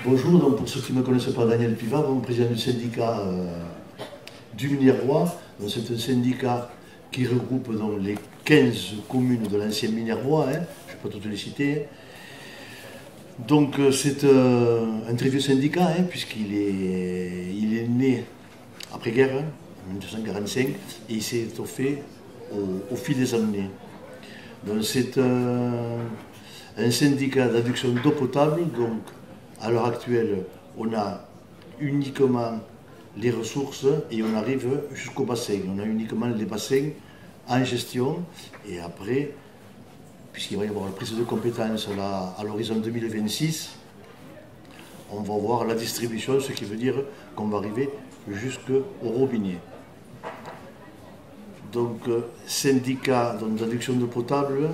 Bonjour, donc pour ceux qui ne me connaissent pas, Daniel Piva, président du syndicat du Minervois. C'est un syndicat qui regroupe donc les 15 communes de l'ancien Minervois, je ne vais pas toutes les citer. Donc c'est un très vieux syndicat, puisqu'il est né après-guerre, en 1945, et il s'est étoffé au fil des années. Donc c'est un syndicat d'adduction d'eau potable, donc à l'heure actuelle, on a uniquement les ressources et on arrive jusqu'au bassin. On a uniquement les bassins en gestion et après, puisqu'il va y avoir la prise de compétence à l'horizon 2026, on va voir la distribution, ce qui veut dire qu'on va arriver jusqu'au robinet. Donc, syndicat d'adduction d'eau potable,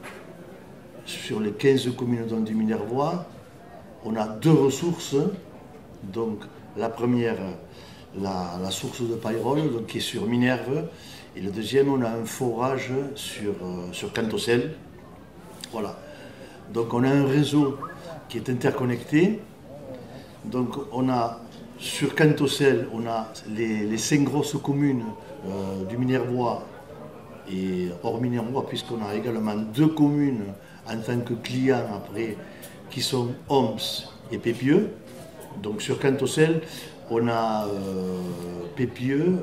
sur les 15 communes du Minervois, on a deux ressources. Donc, la première, la source de Payrolles, donc, qui est sur Minerve, et le deuxième, on a un forage sur Cantocel. Voilà. Donc, on a un réseau qui est interconnecté. Donc, on a sur Cantocel, on a les 5 grosses communes du Minervois et hors Minervois, puisqu'on a également 2 communes en tant que clients après, qui sont Homs et Pépieux. Donc sur Cantocel, on a Pépieux,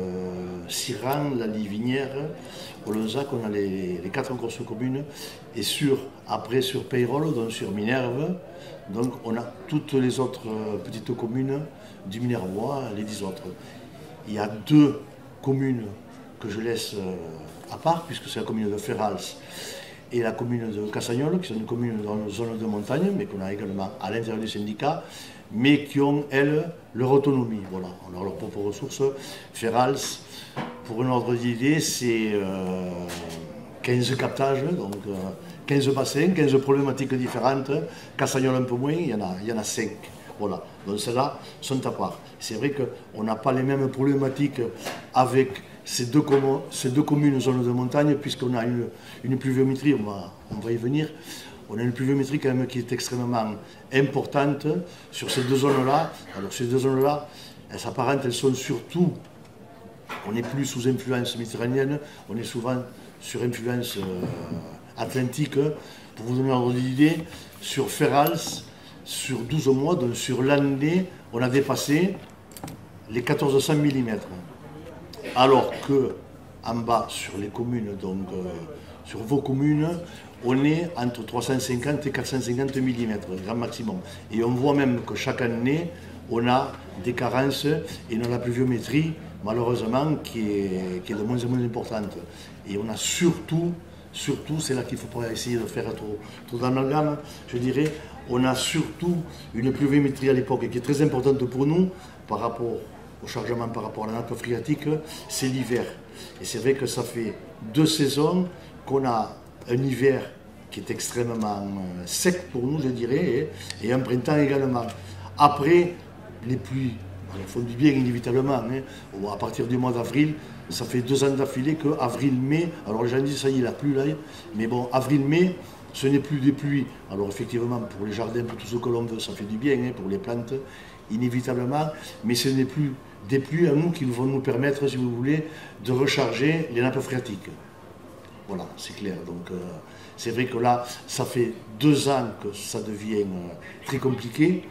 Siran, La Livinière, Olonzac, on a les 4 grosses communes. Et après sur Payrolles, donc sur Minerve, donc on a toutes les autres petites communes du Minervois, les 10 autres. Il y a 2 communes que je laisse à part, puisque c'est la commune de Ferrals et la commune de Cassagnol, qui sont des communes dans une zone de montagne, mais qu'on a également à l'intérieur du syndicat, mais qui ont, elles, leur autonomie. Voilà, on a leurs propres ressources. Ferrals, pour un ordre d'idée, c'est 15 captages, donc 15 bassins, 15 problématiques différentes. Cassagnol un peu moins, il y en a 5. Voilà, donc celles-là sont à part. C'est vrai qu'on n'a pas les mêmes problématiques avec ces deux communes zones de montagne, puisqu'on a une pluviométrie, on va y venir, on a une pluviométrie quand même qui est extrêmement importante sur ces deux zones-là. Alors ces deux zones-là, elles s'apparentent, elles sont surtout, on n'est plus sous influence méditerranéenne, on est souvent sur influence atlantique. Pour vous donner un ordre d'idée, sur Ferrals, sur 12 mois, donc sur l'année, on a dépassé les 1400 mm. Alors que en bas, sur les communes, donc sur vos communes, on est entre 350 et 450 mm, grand maximum. Et on voit même que chaque année, on a des carences et on a la pluviométrie, malheureusement, qui est de moins en moins importante. Et on a surtout, c'est là qu'il ne faut pas essayer de faire trop d'amalgame, je dirais, on a surtout une pluviométrie à l'époque qui est très importante pour nous par rapport au chargement, par rapport à la nappe phréatique, c'est l'hiver. Et c'est vrai que ça fait 2 saisons qu'on a un hiver qui est extrêmement sec pour nous, je dirais, et un printemps également. Après, les pluies font du bien inévitablement. À partir du mois d'avril, ça fait 2 ans d'affilée que avril-mai, alors les gens disent ça y est, la pluie là, mais bon, avril-mai, ce n'est plus des pluies. Alors effectivement, pour les jardins, pour tout ce que l'on veut, ça fait du bien, pour les plantes, inévitablement, mais ce n'est plus des pluies à nous qui vont nous permettre, si vous voulez, de recharger les nappes phréatiques. Voilà, c'est clair. Donc c'est vrai que là, ça fait 2 ans que ça devient très compliqué.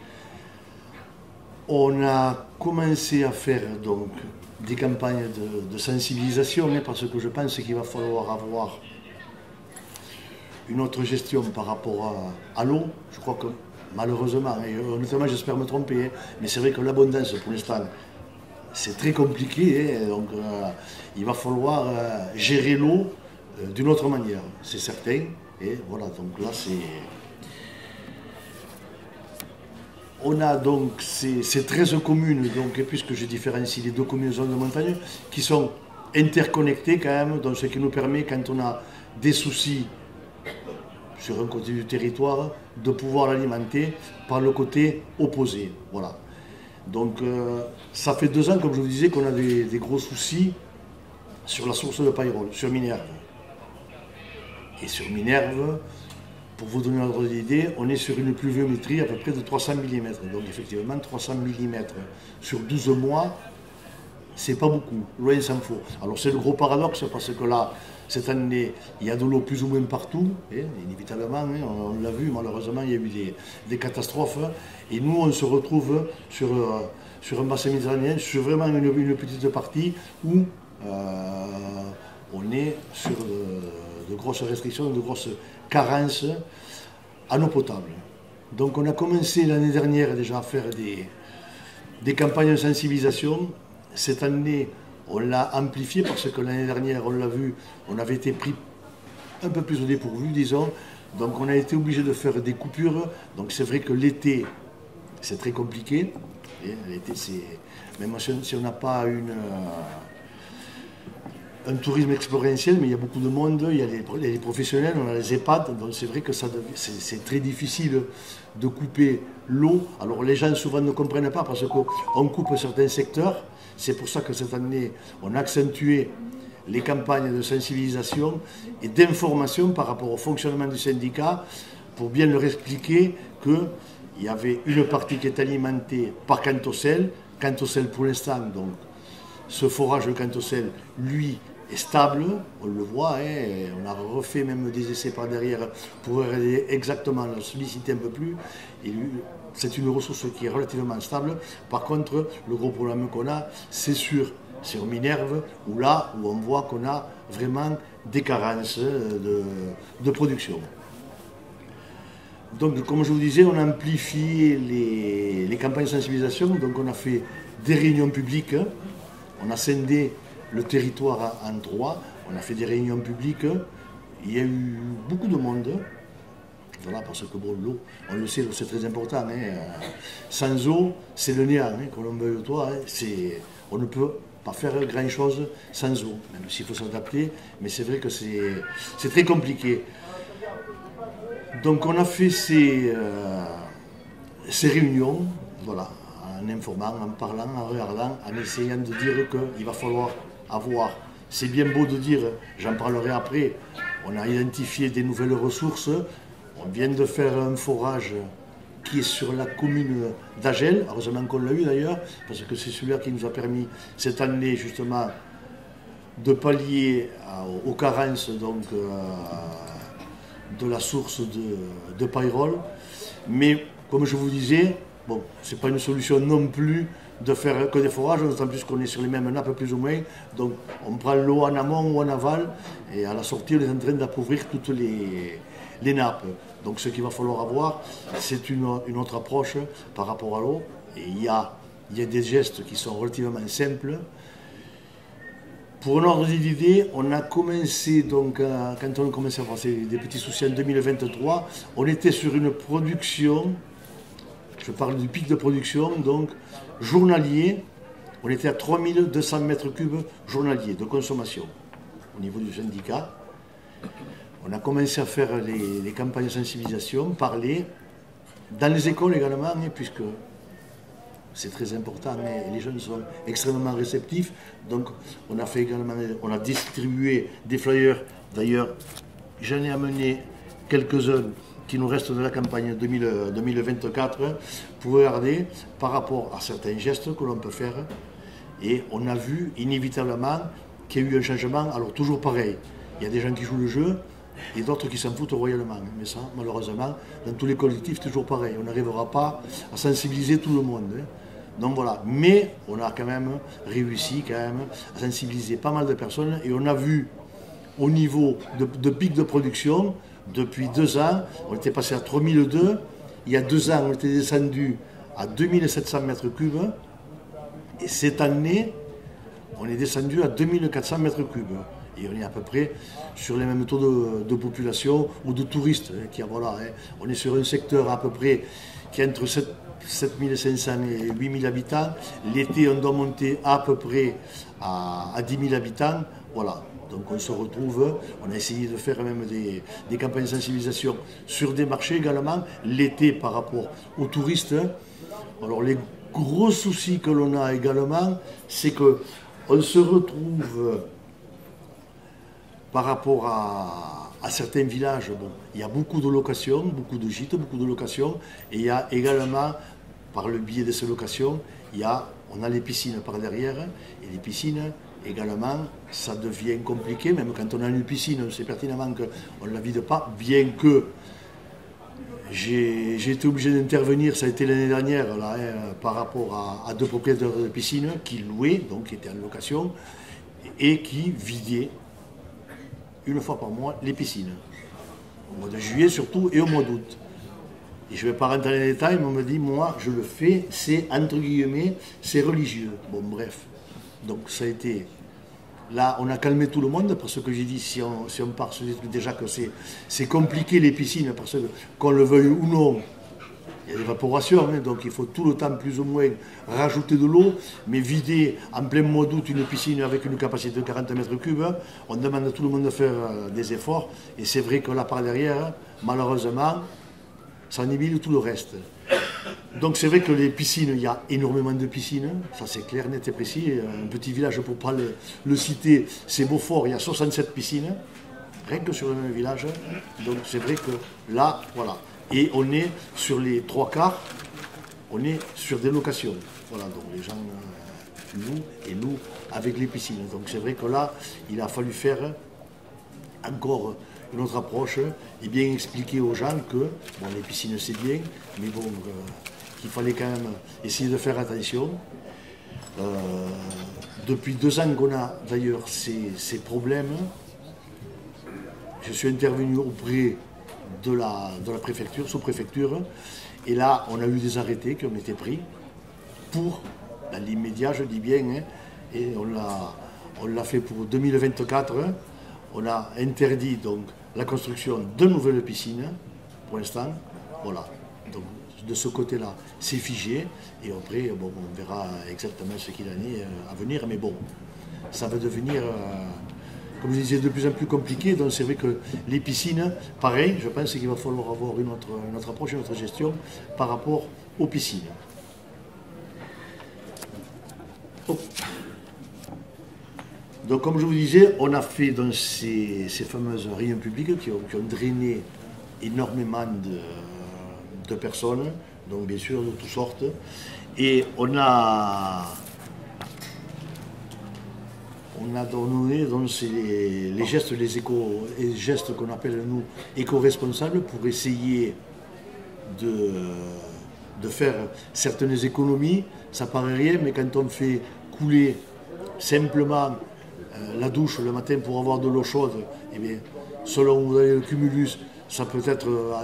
On a commencé à faire donc des campagnes de sensibilisation, parce que je pense qu'il va falloir avoir une autre gestion par rapport à l'eau. Je crois que malheureusement, et honnêtement j'espère me tromper, mais c'est vrai que l'abondance pour l'instant c'est très compliqué, donc il va falloir gérer l'eau d'une autre manière, c'est certain. Et voilà, donc là on a donc ces 13 communes, donc, puisque je différencie les 2 communes zones de montagne, qui sont interconnectées quand même, donc ce qui nous permet, quand on a des soucis sur un côté du territoire, de pouvoir l'alimenter par le côté opposé. Voilà. Donc ça fait 2 ans, comme je vous disais, qu'on a des gros soucis sur la source de Payrolles, sur Minerve. Et sur Minerve, pour vous donner un ordre d'idée, on est sur une pluviométrie à peu près de 300 mm. Donc effectivement, 300 mm sur 12 mois, c'est pas beaucoup, loin s'en faut. Alors c'est le gros paradoxe parce que là, cette année, il y a de l'eau plus ou moins partout, inévitablement, on l'a vu, malheureusement, il y a eu des catastrophes. Et nous, on se retrouve sur un bassin méditerranéen, sur vraiment une petite partie où on est sur de grosses restrictions, de grosses carences en eau potable. Donc on a commencé l'année dernière déjà à faire des campagnes de sensibilisation. Cette année, on l'a amplifié parce que l'année dernière, on l'a vu, on avait été pris un peu plus au dépourvu, disons. Donc on a été obligé de faire des coupures. Donc c'est vrai que l'été, c'est très compliqué. L'été, même si on n'a pas un tourisme expérientiel, mais il y a beaucoup de monde, il y a les professionnels, on a les EHPAD, donc c'est vrai que c'est très difficile de couper l'eau. Alors les gens souvent ne comprennent pas parce qu'on coupe certains secteurs. C'est pour ça que cette année, on a accentué les campagnes de sensibilisation et d'information par rapport au fonctionnement du syndicat pour bien leur expliquer qu'il y avait une partie qui est alimentée par Cantocel. Cantocel pour l'instant, donc ce forage de Cantocel, lui, est stable, on le voit, on a refait même des essais par derrière pour aider exactement le solliciter un peu plus. Et c'est une ressource qui est relativement stable. Par contre, le gros problème qu'on a, c'est sur Minerve, où on voit qu'on a vraiment des carences de production. Donc, comme je vous disais, on a amplifié les campagnes de sensibilisation. Donc, on a fait des réunions publiques, on a scindé le territoire en trois, on a fait des réunions publiques, il y a eu beaucoup de monde. Voilà, parce que bon, l'eau, on le sait, c'est très important. Sans eau, c'est le néant, qu'on en veuille ou toi. On ne peut pas faire grand-chose sans eau, même s'il faut s'adapter. Mais c'est vrai que c'est très compliqué. Donc on a fait ces réunions, voilà, en informant, en parlant, en regardant, en essayant de dire qu'il va falloir avoir. C'est bien beau de dire, j'en parlerai après, on a identifié des nouvelles ressources. On vient de faire un forage qui est sur la commune d'Agel, heureusement qu'on l'a eu d'ailleurs, parce que c'est celui-là qui nous a permis cette année justement de pallier aux carences donc, de la source de Payrolles. Mais comme je vous disais, bon, ce n'est pas une solution non plus de faire que des forages, d'autant plus qu'on est sur les mêmes nappes plus ou moins. Donc on prend l'eau en amont ou en aval, et à la sortie on est en train d'appauvrir toutes les nappes. Donc ce qu'il va falloir avoir, c'est une autre approche par rapport à l'eau. Et il y a des gestes qui sont relativement simples. Pour un ordre d'idée, on a commencé, donc, quand on a commencé à avoir des petits soucis en 2023, on était sur une production, je parle du pic de production, donc journalier, on était à 3200 mètres cubes journaliers de consommation au niveau du syndicat. On a commencé à faire les campagnes de sensibilisation, parler, dans les écoles également, puisque c'est très important, et les jeunes sont extrêmement réceptifs. Donc on a fait également, on a distribué des flyers. D'ailleurs, j'en ai amené quelques-uns qui nous restent de la campagne 2024 pour regarder par rapport à certains gestes que l'on peut faire. Et on a vu inévitablement qu'il y a eu un changement. Alors toujours pareil, il y a des gens qui jouent le jeu et d'autres qui s'en foutent royalement. Mais ça, malheureusement, dans tous les collectifs, toujours pareil. On n'arrivera pas à sensibiliser tout le monde. Donc voilà, mais on a quand même réussi à sensibiliser pas mal de personnes et on a vu au niveau de pic de production, depuis 2 ans, on était passé à 3002, il y a 2 ans on était descendu à 2700 mètres cubes et cette année on est descendu à 2400 mètres cubes. Et on est à peu près sur les mêmes taux de population ou de touristes. On est sur un secteur à peu près qui est entre 7500 et 8000 habitants. L'été, on doit monter à peu près à 10 000 habitants. Voilà. Donc on se retrouve, on a essayé de faire même des campagnes de sensibilisation sur des marchés également, l'été par rapport aux touristes. Alors les gros soucis que l'on a également, c'est qu'on se retrouve par rapport à certains villages, bon, il y a beaucoup de locations, beaucoup de gîtes, beaucoup de locations, et il y a également, par le biais de ces locations, on a les piscines par derrière, et les piscines, également, ça devient compliqué, même quand on a une piscine, on sait pertinemment qu'on ne la vide pas, bien que j'ai été obligé d'intervenir, ça a été l'année dernière, là, par rapport à deux propriétaires de piscines qui louaient, donc qui étaient en location, et qui vidaient une fois par mois les piscines. Au mois de juillet surtout et au mois d'août. Et je ne vais pas rentrer dans les détails, mais on me dit, moi je le fais, c'est entre guillemets, c'est religieux. Bon bref, donc ça a été... Là, on a calmé tout le monde parce que j'ai dit, si on part sur des trucs déjà que c'est compliqué les piscines, parce que qu'on le veuille ou non, il y a l'évaporation, hein, donc il faut tout le temps plus ou moins rajouter de l'eau, mais vider en plein mois d'août une piscine avec une capacité de 40 mètres cubes, on demande à tout le monde de faire des efforts, et c'est vrai que là par derrière, malheureusement, ça annihile tout le reste. Donc c'est vrai que les piscines, il y a énormément de piscines, ça c'est clair, net et précis. Un petit village, pour ne pas le citer, c'est Beaufort, il y a 67 piscines, rien que sur le même village. Donc c'est vrai que là, voilà. Et on est sur les trois quarts, on est sur des locations. Voilà, donc les gens louent avec les piscines. Donc c'est vrai que là, il a fallu faire encore une autre approche et bien expliquer aux gens que bon, les piscines c'est bien, mais bon, qu'il fallait quand même essayer de faire attention. Depuis 2 ans qu'on a d'ailleurs ces problèmes, je suis intervenu auprès de la préfecture, sous-préfecture, et là on a eu des arrêtés qui ont été pris pour, dans l'immédiat je dis bien, hein, et on l'a fait pour 2024, on a interdit donc la construction de nouvelles piscines, pour l'instant, voilà. Donc de ce côté-là, c'est figé, et après, bon, on verra exactement ce qu'il en est à venir, mais bon, ça va devenir, comme je disais, de plus en plus compliqué, donc c'est vrai que les piscines, pareil, je pense qu'il va falloir avoir une autre approche, une autre gestion par rapport aux piscines. Oh. Donc, comme je vous disais, on a fait donc, ces fameuses réunions publiques qui ont drainé énormément de personnes, donc bien sûr de toutes sortes. Et on a donné donc, les gestes, les gestes qu'on appelle nous éco-responsables pour essayer de faire certaines économies. Ça paraît rien, mais quand on fait couler simplement la douche le matin pour avoir de l'eau chaude, eh bien, selon où vous avez le cumulus, ça peut être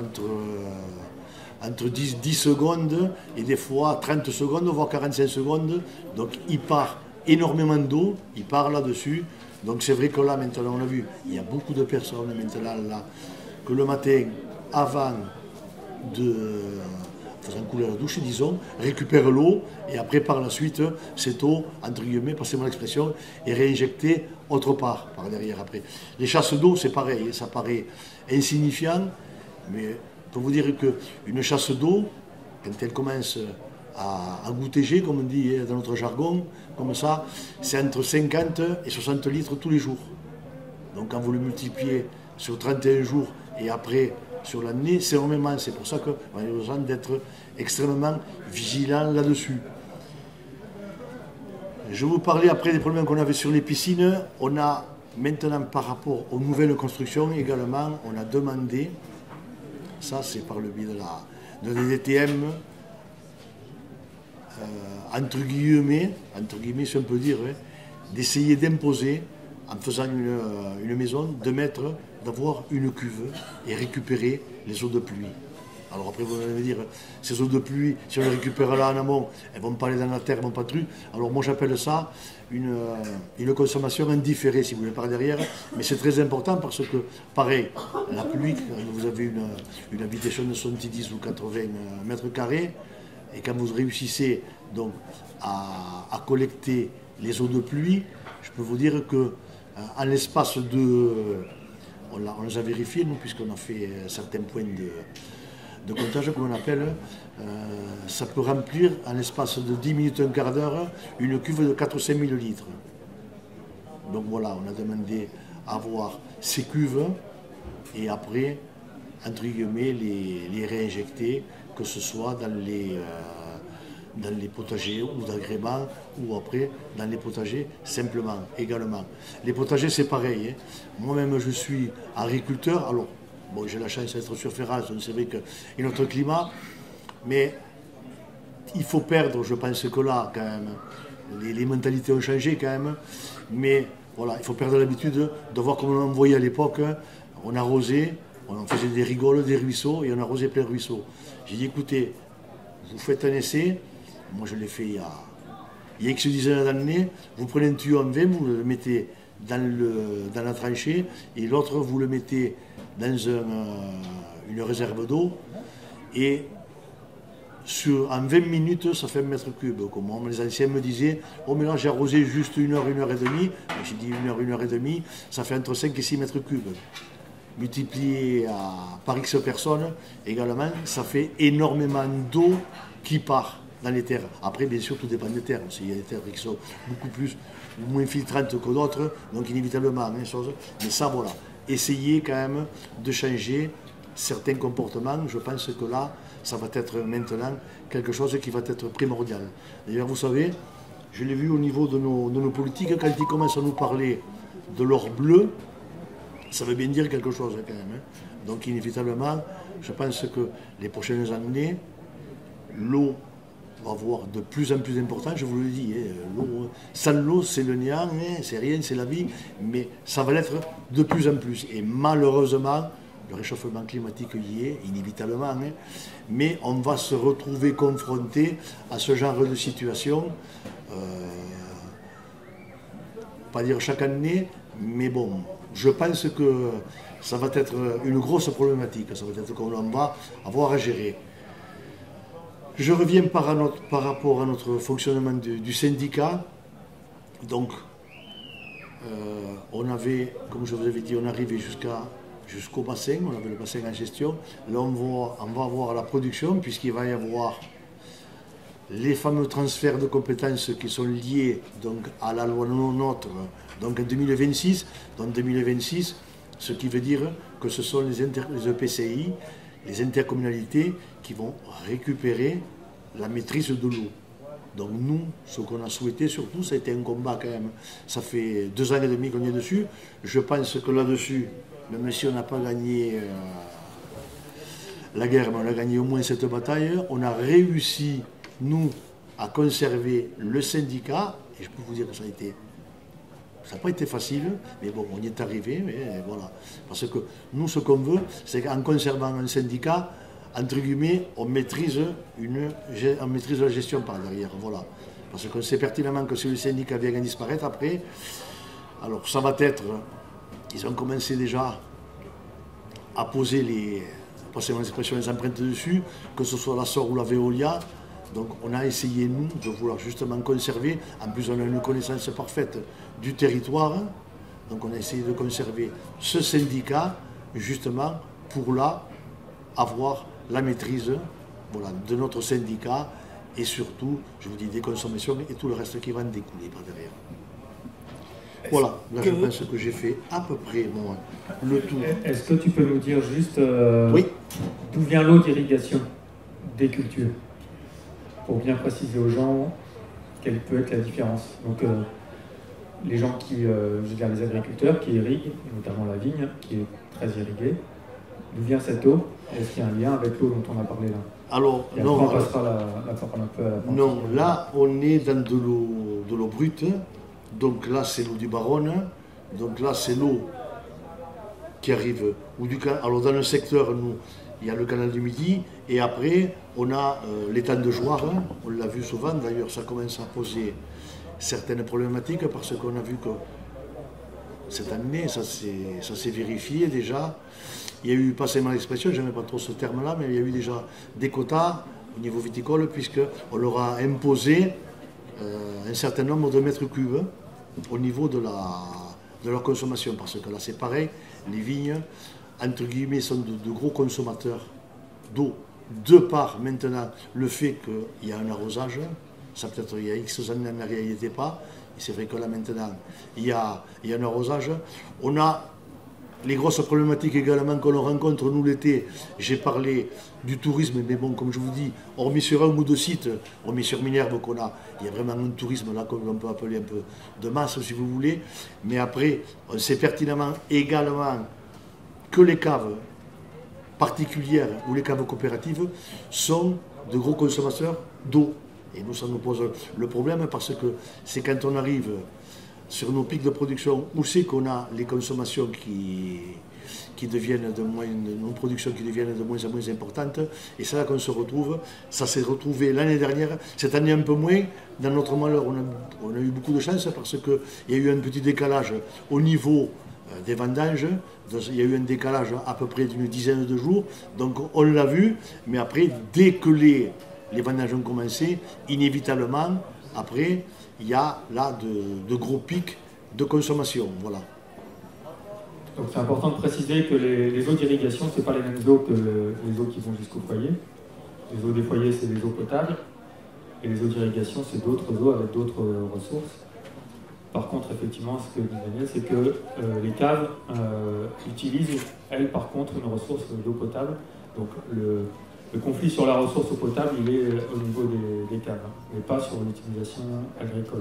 entre 10 secondes et des fois 30 secondes, voire 45 secondes. Donc il part énormément d'eau, il part là-dessus. Donc c'est vrai que là maintenant on a vu, il y a beaucoup de personnes maintenant là, que le matin, avant faisant couler la douche, disons, récupère l'eau et après par la suite, cette eau, entre guillemets, passez-moi l'expression, est réinjectée autre part, par derrière après. Les chasses d'eau, c'est pareil, ça paraît insignifiant, mais pour vous dire qu'une chasse d'eau, quand elle commence à gouttéger, comme on dit dans notre jargon, comme ça, c'est entre 50 et 60 litres tous les jours. Donc quand vous le multipliez sur 31 jours et après sur l'année, c'est énormément. C'est pour ça qu'on a besoin d'être extrêmement vigilant là-dessus. Je vous parlais après des problèmes qu'on avait sur les piscines. On a maintenant, par rapport aux nouvelles constructions également, on a demandé, ça c'est par le biais de la DTM, entre guillemets, si on peut dire, hein, d'essayer d'imposer, en faisant une maison, d'avoir une cuve et récupérer les eaux de pluie. Alors après vous allez me dire, ces eaux de pluie, si on les récupère là en amont, elles ne vont pas aller dans la terre, elles ne vont pas truc. Alors moi j'appelle ça une consommation indifférée, si vous voulez, par derrière. Mais c'est très important parce que, pareil, la pluie, quand vous avez une habitation de 70 ou 80 mètres carrés, et quand vous réussissez donc à collecter les eaux de pluie, je peux vous dire que en l'espace de... On les a vérifiés, nous, puisqu'on a fait certains points de comptage, comme on appelle, ça peut remplir en l'espace de 10 minutes, un quart d'heure, une cuve de 4 ou 5 000 litres. Donc voilà, on a demandé à avoir ces cuves et après, entre guillemets, les réinjecter, que ce soit dans les potagers ou d'agrément, ou après dans les potagers simplement également. Les potagers c'est pareil, hein. Moi-même je suis agriculteur, alors bon, j'ai la chance d'être sur Ferraz, donc c'est vrai qu'il y a notre climat, mais il faut perdre, je pense que là quand même, les mentalités ont changé quand même, mais voilà, il faut perdre l'habitude de voir comme on voyait à l'époque, on arrosait, on faisait des rigoles, des ruisseaux, et on arrosait plein de ruisseaux. J'ai dit écoutez, vous faites un essai. Moi, je l'ai fait il y a X dizaines d'années. Vous prenez un tuyau en V, vous le mettez dans la tranchée, et l'autre, vous le mettez dans une réserve d'eau. Et en 20 minutes, ça fait 1 mètre cube. Comme moi, les anciens me disaient, oh, mais là, j'ai arrosé juste 1 heure, 1 heure et demie. J'ai dit 1 heure, 1 heure et demie, ça fait entre 5 et 6 mètres cubes. Multiplié par X personnes, également, ça fait énormément d'eau qui part dans les terres. Après, bien sûr, tout dépend des terres. Il y a des terres qui sont beaucoup plus ou moins filtrantes que d'autres, donc inévitablement, même chose. Mais ça, voilà. Essayez quand même de changer certains comportements. Je pense que là, ça va être maintenant quelque chose qui va être primordial. D'ailleurs, vous savez, je l'ai vu au niveau de nos politiques, quand ils commencent à nous parler de l'or bleu, ça veut bien dire quelque chose quand même. Hein. Donc inévitablement, je pense que les prochaines années, l'eau va avoir de plus en plus d'importance, je vous le dis. Hein. Sans l'eau, c'est le néant, hein, c'est rien, c'est la vie, mais ça va l'être de plus en plus. Et malheureusement, le réchauffement climatique y est, inévitablement, hein, mais on va se retrouver confronté à ce genre de situation, pas dire chaque année, mais bon, je pense que ça va être une grosse problématique, ça va être qu'on va avoir à gérer. Je reviens par rapport à notre fonctionnement du syndicat. Donc, on avait, comme je vous avais dit, on arrivait jusqu'au bassin, on avait le bassin en gestion. Là, on va avoir la production, puisqu'il va y avoir les fameux transferts de compétences qui sont liés donc, à la loi NOTRe, donc en 2026. Donc 2026, ce qui veut dire que ce sont les EPCI, les intercommunalités, qui vont récupérer la maîtrise de l'eau. Donc nous, ce qu'on a souhaité surtout, ça a été un combat quand même. Ça fait 2 ans et demi qu'on est dessus. Je pense que là-dessus, même si on n'a pas gagné la guerre, mais on a gagné au moins cette bataille, on a réussi, nous, à conserver le syndicat, et je peux vous dire que ça n'a pas été facile, mais bon, on y est arrivé, mais voilà. Parce que nous, ce qu'on veut, c'est qu'en conservant un syndicat, entre guillemets, on maîtrise la gestion par derrière, voilà. Parce qu'on sait pertinemment que si le syndicat vient à disparaître après, alors ça va être, ils ont commencé déjà à poser passez-moi l'expression, les empreintes dessus, que ce soit la SOR ou la Veolia. Donc on a essayé, nous, de vouloir justement conserver, en plus on a une connaissance parfaite du territoire, donc on a essayé de conserver ce syndicat, justement, pour là, avoir la maîtrise, voilà, de notre syndicat, et surtout, je vous dis, des consommations et tout le reste qui va en découler par derrière. Voilà, là je pense que j'ai fait à peu près moi, le tour. Est-ce que tu peux nous dire juste oui, d'où vient l'eau d'irrigation des cultures, pour bien préciser aux gens quelle peut être la différence. Donc les gens je veux dire les agriculteurs qui irriguent, notamment la vigne qui est très irriguée, d'où vient cette eau? Est-ce qu'il y a un lien avec l'eau dont on a parlé là? Alors, et non, on passera la parole un peu à la partie. Non, là on est dans de l'eau brute. Donc là, c'est l'eau du Baronne. Donc là, c'est l'eau qui arrive. Alors dans le secteur, nous, il y a le canal du Midi. Et après, on a l'étang de Jouarre. On l'a vu souvent. D'ailleurs, ça commence à poser certaines problématiques parce qu'on a vu que cette année, ça s'est vérifié déjà. Il y a eu, passez-moi l'expression, je n'aime pas trop ce terme-là, mais il y a eu déjà des quotas au niveau viticole, puisqu'on leur a imposé un certain nombre de mètres cubes au niveau de leur consommation, parce que là c'est pareil, les vignes, entre guillemets, sont de gros consommateurs d'eau, de par maintenant le fait qu'il y a un arrosage, ça peut-être il y a X années en arrière il n'y était pas, et c'est vrai que là maintenant il y a un arrosage. On a les grosses problématiques également qu'on rencontre, nous, l'été, j'ai parlé du tourisme, mais bon, comme je vous dis, hormis sur un ou deux sites, hormis sur Minerve il y a vraiment un tourisme là qu'on peut appeler un peu de masse, si vous voulez. Mais après, on sait pertinemment également que les caves particulières ou les caves coopératives sont de gros consommateurs d'eau. Et nous, ça nous pose le problème parce que c'est quand on arrive sur nos pics de production où c'est qu'on a les consommations qui deviennent nos productions qui deviennent de moins en moins importantes. Et c'est là qu'on se retrouve. Ça s'est retrouvé l'année dernière, cette année un peu moins. Dans notre malheur, on a eu beaucoup de chance parce qu'il y a eu un petit décalage au niveau des vendanges. Il y a eu un décalage à peu près d'une dizaine de jours. Donc on l'a vu, mais après, dès que les vendanges ont commencé, inévitablement, après, il y a là de gros pics de consommation. Voilà. Donc c'est important de préciser que les eaux d'irrigation, ce n'est pas les mêmes eaux que les eaux qui vont jusqu'au foyer. Les eaux des foyers, c'est des eaux potables. Et les eaux d'irrigation, c'est d'autres eaux avec d'autres ressources. Par contre, effectivement, ce que dit Daniel, c'est que les caves utilisent, elles, par contre, une ressource d'eau potable. Donc le conflit sur la ressource eau potable, il est au niveau des caves, mais pas sur l'utilisation agricole.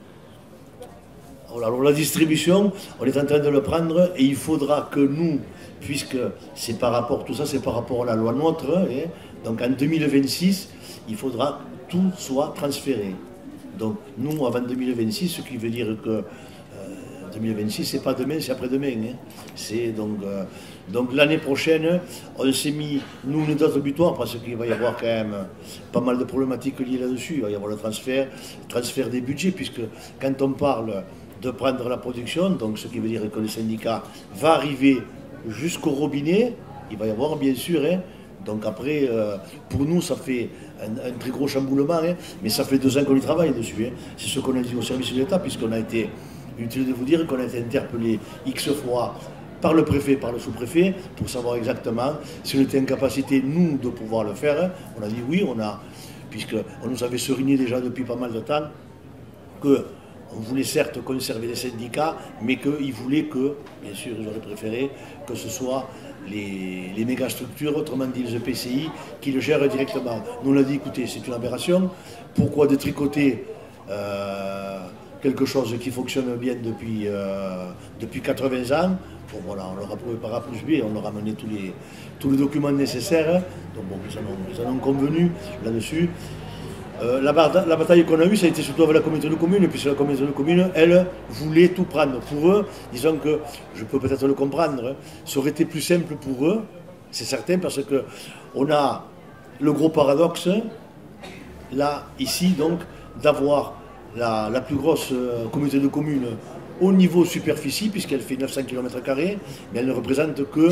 Alors la distribution, on est en train de le prendre et il faudra que nous, puisque c'est par rapport, tout ça c'est par rapport à la loi NOTRe, donc en 2026, il faudra que tout soit transféré. Donc nous, avant 2026, ce qui veut dire que 2026, c'est pas demain, c'est après-demain. C'est donc l'année prochaine, on s'est mis, nous, une date butoir, parce qu'il va y avoir quand même pas mal de problématiques liées là-dessus. Il va y avoir le transfert des budgets, puisque quand on parle de prendre la production, donc ce qui veut dire que le syndicat va arriver jusqu'au robinet, il va y avoir bien sûr, donc après, pour nous, ça fait un très gros chamboulement, mais ça fait 2 ans qu'on y travaille dessus. C'est ce qu'on a dit au service de l'État, puisqu'on a été, inutile de vous dire, qu'on a été interpellé X fois par le préfet, par le sous-préfet, pour savoir exactement si on était en capacité, nous, de pouvoir le faire. On a dit oui, puisqu'on nous avait serigné déjà depuis pas mal de temps, qu'on voulait certes conserver les syndicats, mais qu'ils voulaient que, bien sûr, ils auraient préféré que ce soit les mégastructures, autrement dit les EPCI, qui le gèrent directement. Nous on a dit, écoutez, c'est une aberration, pourquoi détricoter quelque chose qui fonctionne bien depuis 80 ans. Bon voilà, on leur a prouvé par A plus B, on leur a amené tous les documents nécessaires, donc bon, ils en ont convenu là-dessus. La bataille qu'on a eue, ça a été surtout avec la communauté de communes, puisque la communauté de communes, elle, voulait tout prendre. Pour eux, disons que, je peux peut-être le comprendre, ça aurait été plus simple pour eux, c'est certain, parce qu'on a le gros paradoxe, là, ici, donc, d'avoir la plus grosse communauté de communes au niveau superficie, puisqu'elle fait 900 km², mais elle ne représente que...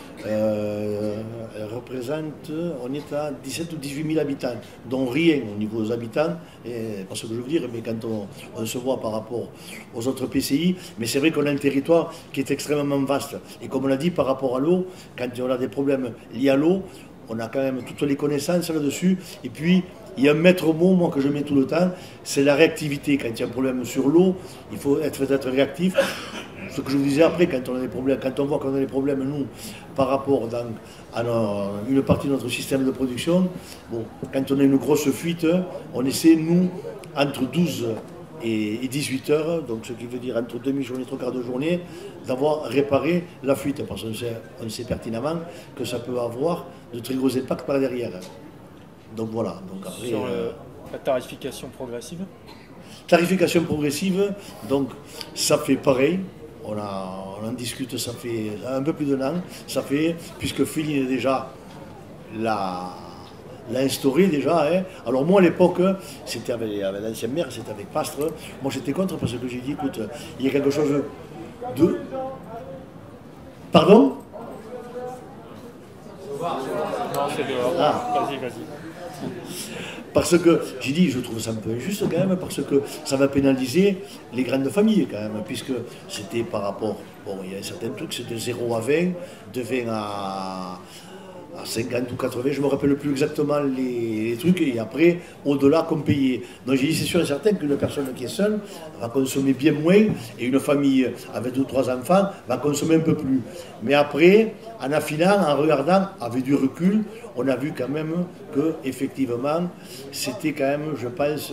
on est à 17 ou 18 000 habitants, dont rien au niveau des habitants, parce que je veux dire, mais quand on se voit par rapport aux autres PCI, mais c'est vrai qu'on a un territoire qui est extrêmement vaste. Et comme on l'a dit, par rapport à l'eau, quand on a des problèmes liés à l'eau, on a quand même toutes les connaissances là-dessus. Et puis, il y a un maître mot, moi, que je mets tout le temps, c'est la réactivité. Quand il y a un problème sur l'eau, il faut être réactif. Ce que je vous disais après, quand on a des problèmes, quand on voit qu'on a des problèmes, nous, par rapport à une partie de notre système de production, bon, quand on a une grosse fuite, on essaie, nous, entre 12 et 18 heures, donc ce qui veut dire entre demi-journée et 3 quarts de journée, d'avoir réparé la fuite, parce qu'on sait pertinemment que ça peut avoir de très gros impacts par derrière. Donc voilà. Donc après, sur la tarification progressive. Tarification progressive, donc ça fait pareil. On en discute, ça fait un peu plus d'un an. Ça fait, puisque Féline déjà l'a instauré déjà. Alors moi à l'époque, c'était avec l'ancien maire, c'était avec Pastre. Moi j'étais contre parce que j'ai dit, écoute, il y a quelque chose de... Pardon? Non, c'est dehors. Ah. Vas-y. Parce que, j'ai dit, je trouve ça un peu injuste quand même, parce que ça va pénaliser les grandes familles quand même, puisque c'était par rapport, bon, il y a certains trucs, c'était 0 à 20, de 20 à 50 ou 80, je ne me rappelle plus exactement les trucs, et après, au-delà, qu'on payait. Donc j'ai dit, c'est sûr et certain qu'une personne qui est seule va consommer bien moins, et une famille avec 2 ou 3 enfants va consommer un peu plus. Mais après, en affinant, en regardant, avec du recul, on a vu quand même que, effectivement, c'était quand même, je pense,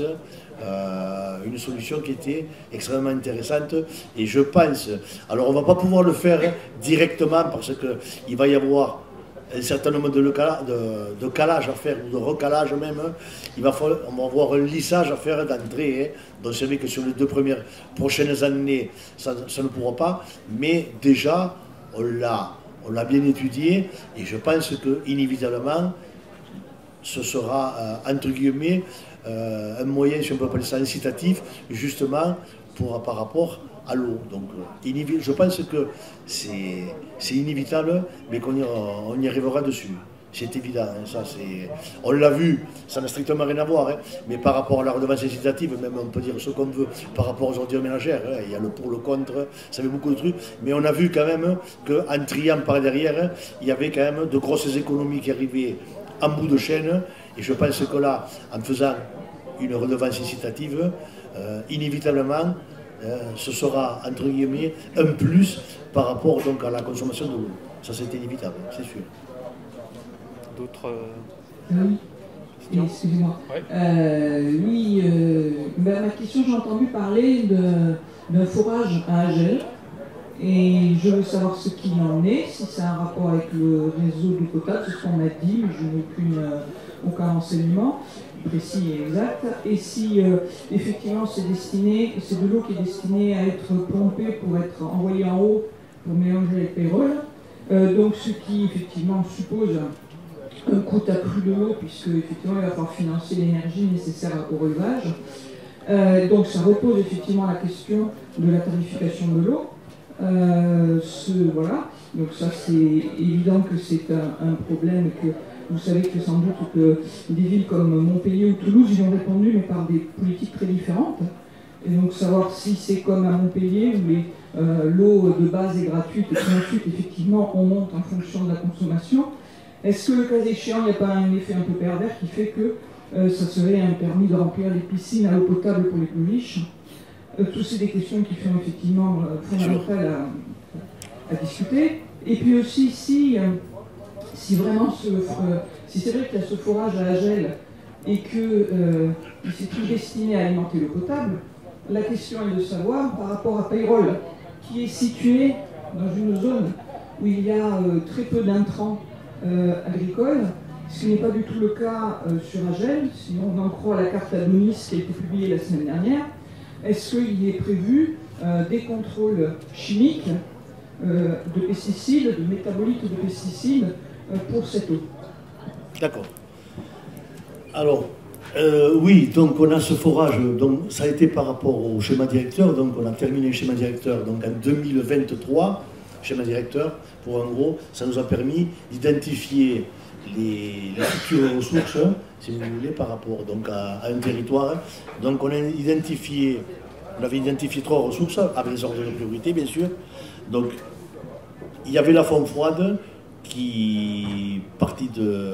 une solution qui était extrêmement intéressante, et je pense, alors on ne va pas pouvoir le faire directement parce qu'il va y avoir un certain nombre de calages à faire, ou de recalage même. On va avoir un lissage à faire d'entrée, hein. Donc c'est vrai que sur les 2 prochaines années, ça ne pourra pas, mais déjà, on l'a bien étudié, et je pense que inévitablement, ce sera, entre guillemets, un moyen, si on peut appeler ça incitatif, justement, par rapport à l'eau. Donc, je pense que c'est inévitable, mais on y arrivera dessus. C'est évident, hein, ça, on l'a vu, ça n'a strictement rien à voir, hein, mais par rapport à la redevance incitative, même on peut dire ce qu'on veut, par rapport aux ordures ménagères, hein, il y a le pour, le contre, ça fait beaucoup de trucs, mais on a vu quand même qu'en triant par derrière, hein, il y avait quand même de grosses économies qui arrivaient en bout de chaîne, et je pense que là, en faisant une redevance incitative, inévitablement, ce sera, entre guillemets, un plus par rapport donc, à la consommation de l'eau. Ça, c'est inévitable, c'est sûr. D'autres Oui, questions? excusez-moi. Ouais. Oui, ma question, j'ai entendu parler d'un forage à Agel, et je veux savoir ce qu'il en est, si ça a un rapport avec le réseau d'eau potable, c'est ce qu'on m'a dit, mais je n'ai aucun renseignement précis et exact, et si effectivement c'est de l'eau qui est destinée à être pompée pour être envoyée en haut pour mélanger avec pétrole, donc ce qui effectivement suppose un coût accru de l'eau, puisque effectivement il va falloir financer l'énergie nécessaire au relevage. Donc ça repose effectivement la question de la tarification de l'eau. Voilà, donc ça c'est évident que c'est un problème, que vous savez que sans doute que des villes comme Montpellier ou Toulouse y ont répondu, mais par des politiques très différentes. Et donc savoir si c'est comme à Montpellier où l'eau de base est gratuite et puis ensuite effectivement on monte en fonction de la consommation. Est-ce que le cas échéant, il n'y a pas un effet un peu pervers qui fait que ça serait un permis de remplir les piscines à l'eau potable pour les plus riches? Toutes ces des questions qui sont effectivement fondamentales à discuter. Et puis aussi, si vraiment si c'est vrai qu'il y a ce forage à Agel et que c'est tout destiné à alimenter l'eau potable, la question est de savoir par rapport à Peyrolles, qui est situé dans une zone où il y a très peu d'intrants agricoles, ce qui n'est pas du tout le cas sur Agel, si on en croit la carte Adonis qui a été publiée la semaine dernière. Est-ce qu'il est prévu des contrôles chimiques de pesticides, de métabolites de pesticides pour cette eau? D'accord. Alors, oui, donc on a ce forage, donc ça a été par rapport au schéma directeur, donc on a terminé le schéma directeur donc en 2023, schéma directeur, pour en gros, ça nous a permis d'identifier les futures ressources, si vous voulez, par rapport donc, à un territoire. Donc on avait identifié 3 ressources, avec les ordres de priorité, bien sûr. Donc il y avait la faune froide qui partit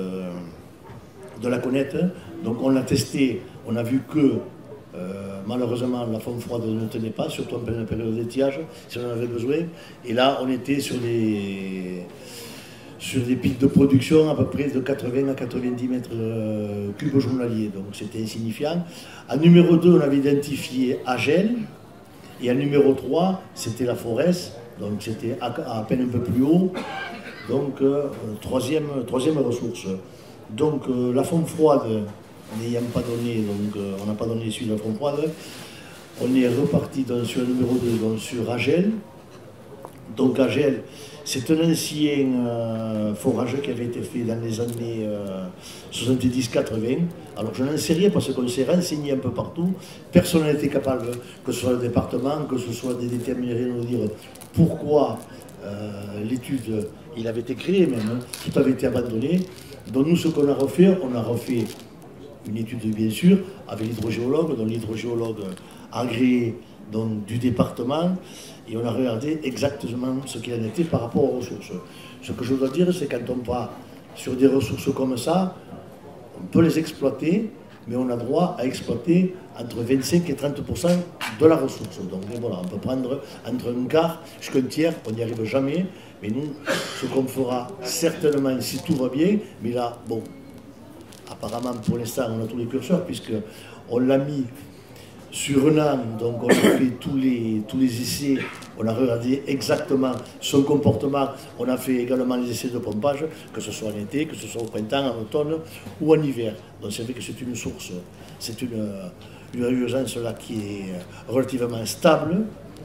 de la Conette. Donc on l'a testé, on a vu que malheureusement la faune froide ne tenait pas, surtout en pleine période d'étiage, si on en avait besoin. Et là on était sur des pics de production à peu près de 80 à 90 mètres cubes journaliers, donc c'était insignifiant. En numéro 2, on avait identifié Agel, et en numéro 3, c'était la Forez, donc c'était à peine un peu plus haut, donc troisième ressource. Donc la faune froide n'ayant pas donné, donc on n'a pas donné suite à la faune froide, on est reparti sur le numéro 2, donc sur Agel. Donc Agel, c'est un ancien forage qui avait été fait dans les années 70-80. Alors je n'en sais rien parce qu'on s'est renseigné un peu partout. Personne n'a été capable, que ce soit le département, que ce soit des déterminés, de nous dire pourquoi l'étude, il avait été créé même, hein, tout avait été abandonné. Donc nous, ce qu'on a refait, on a refait une étude bien sûr avec l'hydrogéologue, donc l'hydrogéologue agréé donc, du département, et on a regardé exactement ce qu'il en était par rapport aux ressources. Ce que je dois dire, c'est quand on va sur des ressources comme ça, on peut les exploiter, mais on a droit à exploiter entre 25 et 30% de la ressource. Donc voilà, on peut prendre entre un quart jusqu'à un tiers, on n'y arrive jamais. Mais nous, ce qu'on fera certainement, si tout va bien, mais là, bon, apparemment pour l'instant, on a tous les curseurs, puisqu'on l'a mis sur un an, donc on a fait tous les essais, on a regardé exactement son comportement, on a fait également les essais de pompage, que ce soit en été, que ce soit au printemps, en automne ou en hiver. Donc c'est vrai que c'est une source, c'est une urgence là qui est relativement stable.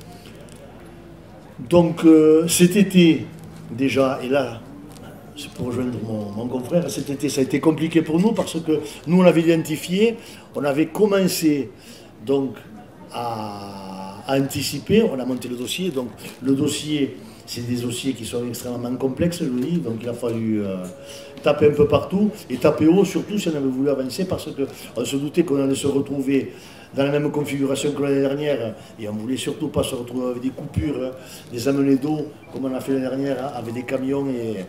Donc cet été, déjà, et là, c'est pour rejoindre mon confrère, cet été ça a été compliqué pour nous parce que nous on l'avait identifié, on avait commencé donc à anticiper, on a monté le dossier. Donc le dossier, c'est des dossiers qui sont extrêmement complexes, je vous dis, donc il a fallu taper un peu partout et taper haut, surtout si on avait voulu avancer, parce qu'on se doutait qu'on allait se retrouver dans la même configuration que l'année dernière, et on ne voulait surtout pas se retrouver avec des coupures, des amenées d'eau, comme on a fait l'année dernière, avec des camions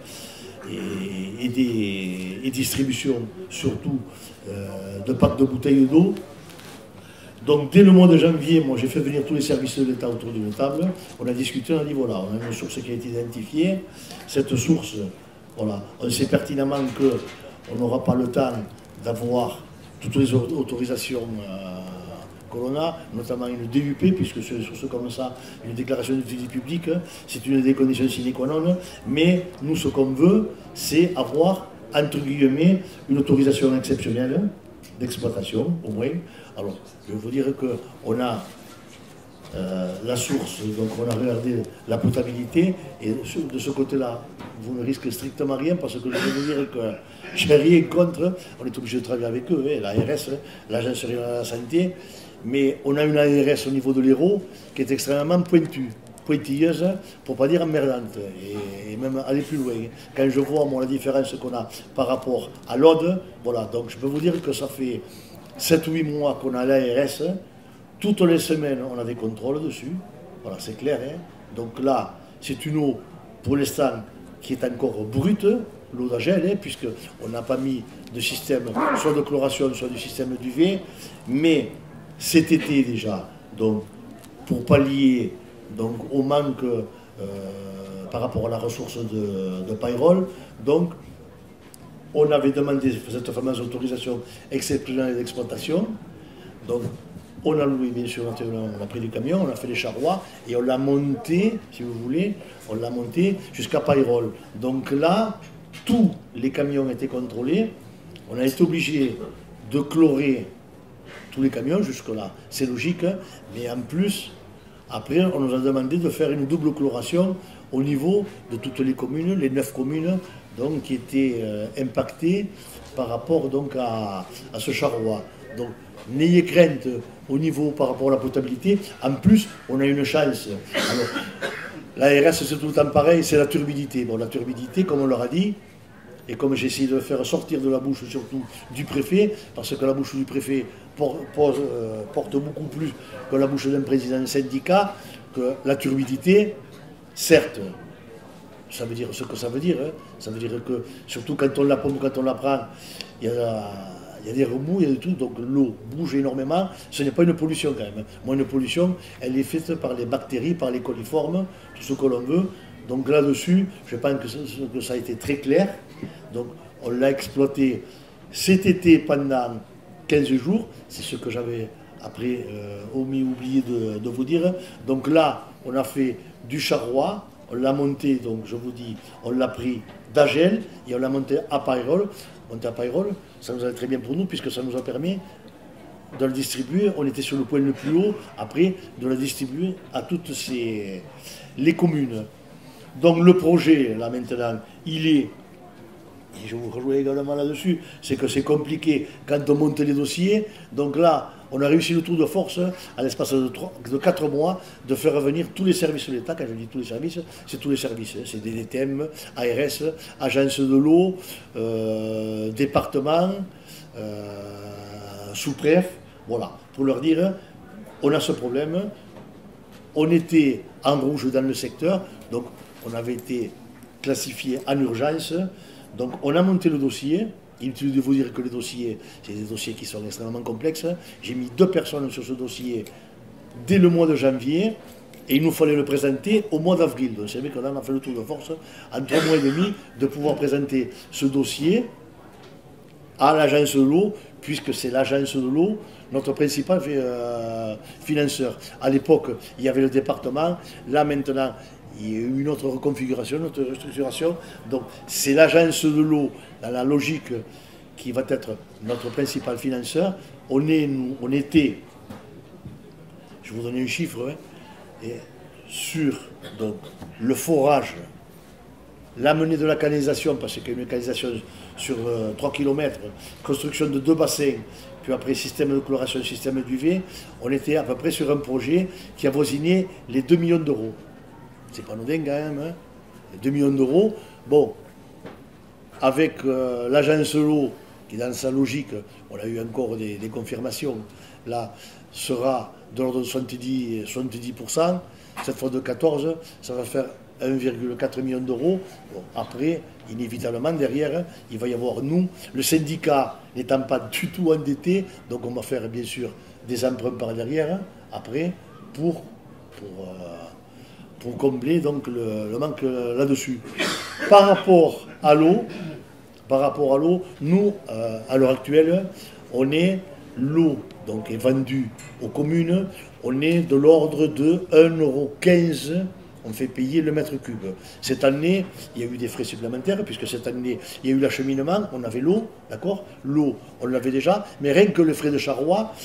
et des distributions, surtout de packs de bouteilles d'eau. Donc dès le mois de janvier, moi j'ai fait venir tous les services de l'État autour d'une table, on a discuté, on a dit voilà, on a une source qui a été identifiée, cette source, voilà, on sait pertinemment qu'on n'aura pas le temps d'avoir toutes les autorisations que l'on a, notamment une DUP, puisque sur les sources comme ça, une déclaration d'utilité publique, c'est une des conditions sine qua non, mais nous ce qu'on veut, c'est avoir, entre guillemets, une autorisation exceptionnelle d'exploitation, au moins. Alors, je vais vous dire qu'on a la source, donc on a regardé la potabilité, et de ce côté-là, vous ne risquez strictement rien, parce que je vais vous dire que je n'ai rien contre, on est obligé de travailler avec eux, l'ARS, l'Agence régionale de la santé, mais on a une ARS au niveau de l'Hérault qui est extrêmement pointilleuse, pour ne pas dire emmerdante, et même aller plus loin. Quand je vois moi, la différence qu'on a par rapport à l'Aude, voilà, donc je peux vous dire que ça fait 7-8 mois qu'on a l'ARS, toutes les semaines on a des contrôles dessus, voilà, c'est clair, hein. Donc là, c'est une eau, pour l'instant, qui est encore brute, l'eau d'Agel, hein, puisqu'on n'a pas mis de système, soit de chloration, soit du système d'UV, mais cet été déjà, donc, pour pallier donc, au manque par rapport à la ressource de Pyrol, donc, on avait demandé cette fameuse autorisation exceptionnelle d'exploitation. Donc, on a loué, bien sûr, on a pris du camion, on a fait les charrois et on l'a monté, si vous voulez, on l'a monté jusqu'à Pyrol. Donc là, tous les camions étaient contrôlés. On a été obligé de chlorer tous les camions jusque-là. C'est logique, hein, mais en plus, après, on nous a demandé de faire une double chloration au niveau de toutes les communes, les 9 communes, donc, qui étaient impactées par rapport donc, à ce charroi. Donc, n'ayez crainte au niveau par rapport à la potabilité. En plus, on a une chance. Alors, l'ARS, c'est tout le temps pareil, c'est la turbidité. Bon, la turbidité, comme on leur a dit, et comme j'ai essayé de le faire sortir de la bouche surtout du préfet, parce que la bouche du préfet porte beaucoup plus que la bouche d'un président syndicat, que la turbidité, certes, ça veut dire ce que ça veut dire. Hein. Ça veut dire que, surtout quand on la pompe, quand on la prend, il y a des remous, il y a de tout, donc l'eau bouge énormément. Ce n'est pas une pollution quand même. Moi, une pollution, elle est faite par les bactéries, par les coliformes, tout ce que l'on veut. Donc là-dessus, je pense que ça a été très clair. Donc on l'a exploité cet été pendant 15 jours. C'est ce que j'avais après oublié de vous dire. Donc là, on a fait du charroi. On l'a monté, donc je vous dis, on l'a pris d'Agel et on l'a monté à Pyrol. Monté à Pyrol, ça nous allait très bien pour nous puisque ça nous a permis de le distribuer. On était sur le point le plus haut, après de le distribuer à toutes les communes. Donc le projet, là maintenant, il est, et je vous rejoins également là-dessus, c'est que c'est compliqué quand on monte les dossiers. Donc là, on a réussi le tour de force, à l'espace de 4 mois, de faire revenir tous les services de l'État. Quand je dis tous les services, c'est tous les services. C'est des DTM, ARS, agence de l'eau, département, sous-préf. Voilà, pour leur dire, on a ce problème. On était en rouge dans le secteur, donc on avait été classifié en urgence. Donc on a monté le dossier. Inutile de vous dire que les dossiers, c'est des dossiers qui sont extrêmement complexes. J'ai mis 2 personnes sur ce dossier dès le mois de janvier et il nous fallait le présenter au mois d'avril. Donc c'est vrai qu'on a fait le tour de force en 3 mois et demi de pouvoir présenter ce dossier à l'agence de l'eau, puisque c'est l'agence de l'eau notre principal financeur. À l'époque, il y avait le département. Là maintenant, il y a eu une autre reconfiguration, une autre restructuration. Donc c'est l'agence de l'eau, dans la logique, qui va être notre principal financeur. On était, je vais vous donner un chiffre, hein, et sur donc, le forage, l'amener de la canalisation, parce qu'il y a une canalisation sur 3 km, construction de 2 bassins, puis après système de chloration, système d'UV, on était à peu près sur un projet qui avoisinait les 2 millions d'euros. C'est pas anodin quand même, hein. 2 millions d'euros. Bon, avec l'agence de l'eau, qui dans sa logique, on a eu encore des confirmations, là, sera de l'ordre de 70%, cette fois de 14, ça va faire 1,4 million d'euros. Bon, après, inévitablement, derrière, il va y avoir nous, le syndicat n'étant pas du tout endetté, donc on va faire bien sûr des emprunts par derrière, après, pour combler donc le manque là-dessus. Par rapport à l'eau, nous, à l'heure actuelle, l'eau donc est vendue aux communes, on est de l'ordre de 1,15 €, on fait payer le mètre cube. Cette année, il y a eu des frais supplémentaires, puisque cette année, il y a eu l'acheminement, on avait l'eau, d'accord? L'eau, on l'avait déjà, mais rien que le frais de charroi,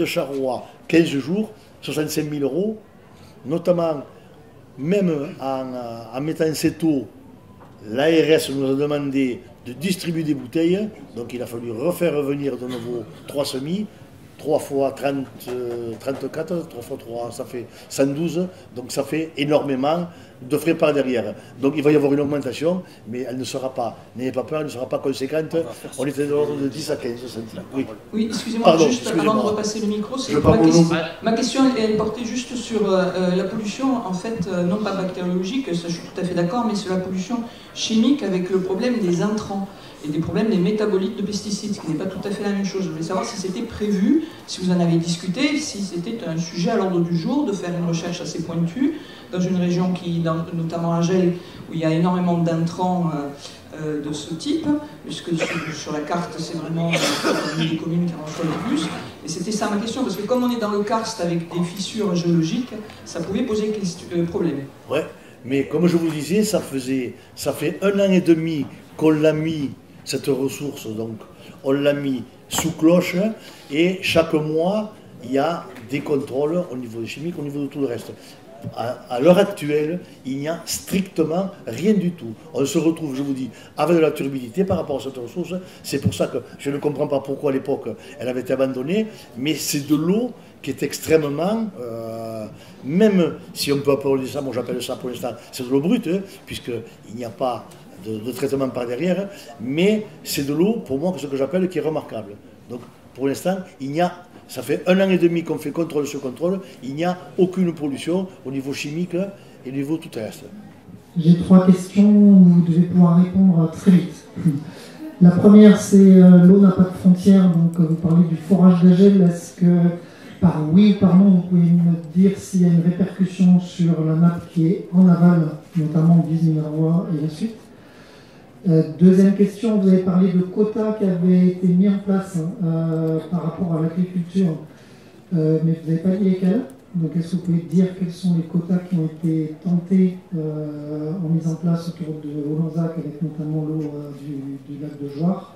15 jours, 65 000 €, notamment, même en mettant cette eau, l'ARS nous a demandé de distribuer des bouteilles, donc il a fallu refaire revenir de nouveau 3 semis, 3 fois 34, 3 fois 3, ça fait 112, donc ça fait énormément de frais par derrière. Donc il va y avoir une augmentation, mais elle ne sera pas, n'ayez pas peur, elle ne sera pas conséquente. On était de l'ordre de 10 à 15 centimes. Oui, excusez-moi, juste avant de repasser le micro, ma question elle portait juste sur la pollution, en fait, non pas bactériologique, ça je suis tout à fait d'accord, mais sur la pollution chimique avec le problème des intrants et des problèmes des métabolites de pesticides, ce qui n'est pas tout à fait la même chose. Je voulais savoir si c'était prévu, si vous en avez discuté, si c'était un sujet à l'ordre du jour de faire une recherche assez pointue dans une région notamment à Gel, où il y a énormément d'intrants de ce type, puisque sur la carte c'est vraiment une des communes qui en reçoit le plus. Et c'était ça ma question, parce que comme on est dans le karst avec des fissures géologiques, ça pouvait poser problème. Ouais, mais comme je vous disais, ça fait 1 an et demi qu'on l'a mis, cette ressource, donc on l'a mis sous cloche, et chaque mois il y a des contrôles au niveau des chimiques, au niveau de tout le reste. À l'heure actuelle, il n'y a strictement rien du tout. On se retrouve, je vous dis, avec de la turbidité par rapport à cette ressource. C'est pour ça que je ne comprends pas pourquoi à l'époque elle avait été abandonnée, mais c'est de l'eau qui est extrêmement, même si on peut appeler ça, moi j'appelle ça pour l'instant, c'est de l'eau brute, hein, puisqu'il n'y a pas de traitement par derrière, mais c'est de l'eau, pour moi, ce que j'appelle qui est remarquable. Donc, pour l'instant, ça fait 1 an et demi qu'on fait contrôle sur contrôle, il n'y a aucune pollution au niveau chimique et au niveau tout reste. J'ai 3 questions où vous devez pouvoir répondre très vite. La première, c'est l'eau n'a pas de frontières, donc vous parlez du forage d'Agel. Est-ce que, par oui ou par non, vous pouvez me dire s'il y a une répercussion sur la nappe qui est en aval, notamment Guise-Minervois et la suite? Deuxième question, vous avez parlé de quotas qui avaient été mis en place par rapport à l'agriculture, mais vous n'avez pas dit lesquels. Donc est-ce que vous pouvez dire quels sont les quotas qui ont été tentés en mise en place autour de Olonzac, avec notamment l'eau du lac de Joire?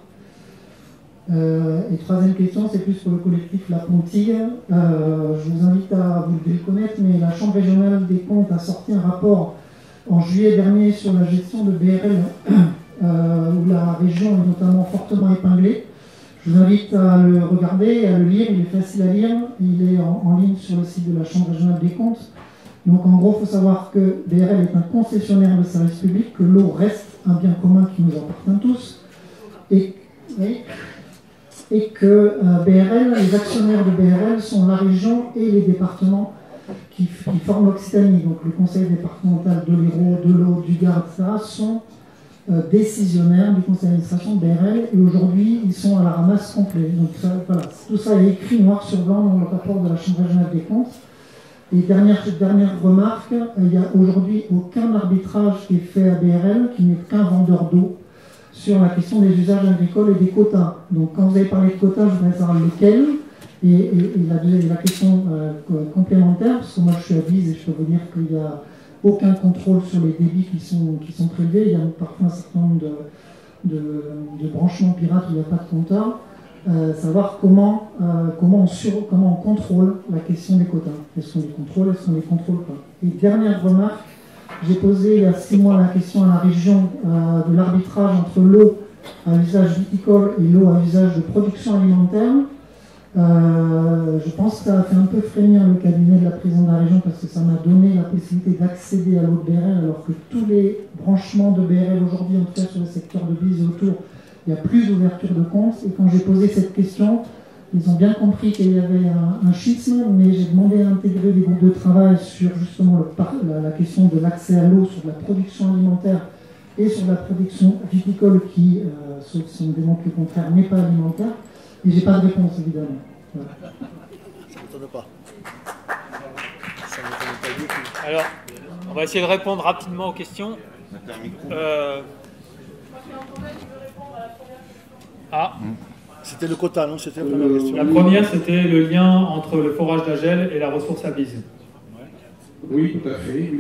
Et troisième question, c'est plus pour le collectif La Pontille. Je vous invite à vous le connaître, mais la Chambre régionale des comptes a sorti un rapport en juillet dernier sur la gestion de BRL, où la région est notamment fortement épinglée. Je vous invite à le regarder, à le lire, il est facile à lire, il est en ligne sur le site de la Chambre régionale des comptes. Donc en gros, il faut savoir que BRL est un concessionnaire de service public, que l'eau reste un bien commun qui nous appartient tous, et que BRL, les actionnaires de BRL sont la région et les départements qui forment l'Occitanie. Donc le conseil départemental de l'Hérault, de l'Aude, du Gard, etc. sont décisionnaires du conseil d'administration de BRL, et aujourd'hui, ils sont à la ramasse complète. Donc voilà, tout ça est écrit noir sur blanc dans le rapport de la Chambre régionale des comptes. Et dernière remarque, il n'y a aujourd'hui aucun arbitrage qui est fait à BRL qui n'est qu'un vendeur d'eau sur la question des usages agricoles et des quotas. Donc quand vous avez parlé de quotas, je voudrais savoir lesquels. Et la question complémentaire, parce que moi je suis à Bise et je peux vous dire qu'il n'y a aucun contrôle sur les débits qui sont prélevés. Il y a parfois un certain nombre de branchements pirates où il n'y a pas de compteur. Savoir comment on contrôle la question des quotas. Est-ce qu'on les contrôle, est-ce qu'on les contrôle pas? Et dernière remarque, j'ai posé il y a 6 mois la question à la région de l'arbitrage entre l'eau à usage viticole et l'eau à usage de production alimentaire. Je pense que ça a fait un peu frémir le cabinet de la présidente de la région parce que ça m'a donné la possibilité d'accéder à l'eau de BRL alors que tous les branchements de BRL aujourd'hui, en tout cas sur le secteur de Bise et autour, il n'y a plus d'ouverture de compte. Et quand j'ai posé cette question, ils ont bien compris qu'il y avait un schisme, mais j'ai demandé à intégrer des groupes de travail sur justement la question de l'accès à l'eau, sur la production alimentaire et sur la production viticole qui, sauf si on démontre le contraire, n'est pas alimentaire. Et j'ai pas de réponse, évidemment. Voilà. Ça ne m'étonne pas. Ça m'étonne pas du tout. Alors, on va essayer de répondre rapidement aux questions. C'était le quota, non? C'était la première question. La première, c'était le lien entre le forage d'Agel et la ressource à Bise. Oui, tout à fait.